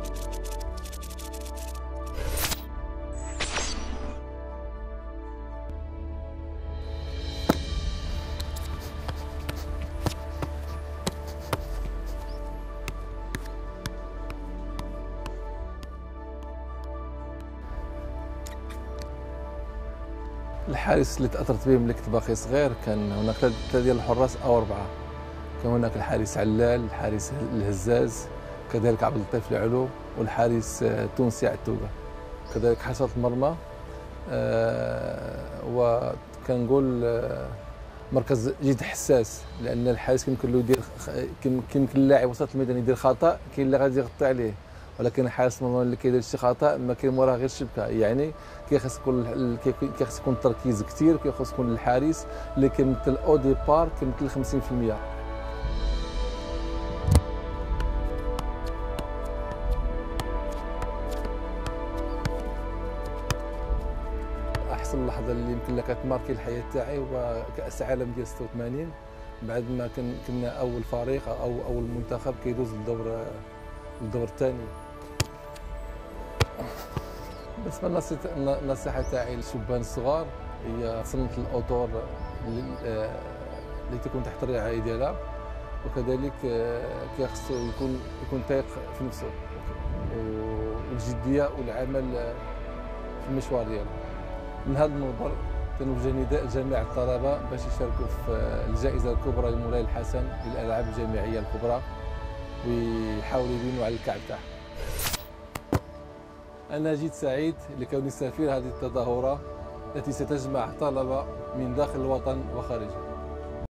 الحارس اللي تاثرت به ملي كنت باقي صغير كان هناك ثلاثه ديال الحراس او اربعه. كان هناك الحارس علال، الحارس الهزاز، كذلك عبد اللطيف العلو، والحارس التونسي عتوبه. كذلك حراسة المرمى وكنقول مركز جد حساس، لان الحارس كيمكن له يدير كيمكن اللاعب وسط الميدان يدير خطا، كاين اللي غادي يغطي عليه، ولكن حارس المرمى اللي كيدير شي خطا ما كاين موراه غير الشبكه. يعني كيخص يكون التركيز كثير، كيخص يكون الحارس اللي كيمثل او ديبار كيمثل 50%. احسن لحظه اللي يمكن لك تماركي الحياه تاعي هو كاس العالم ديال 86، بعد ما كنا اول فريق او اول منتخب كيدوز للدور الثاني. بالنسبه النصيحه تاعي للشبان الصغار هي صنة الاوتور اللي تكون تحت الرعايه ديالها، وكذلك كيخصو يكون تايق في نفسه، والجديه والعمل في المشوار ديالو. من هذا المنبر كنوجه نداء لجميع الطلبه باش يشاركوا في الجائزه الكبرى لمولاي الحسن للالعاب الجامعيه الكبرى، ويحاولوا يبينوا على الكعب تاعهم. انا جيت سعيد لكوني سفير هذه التظاهره التي ستجمع طلبه من داخل الوطن وخارجه.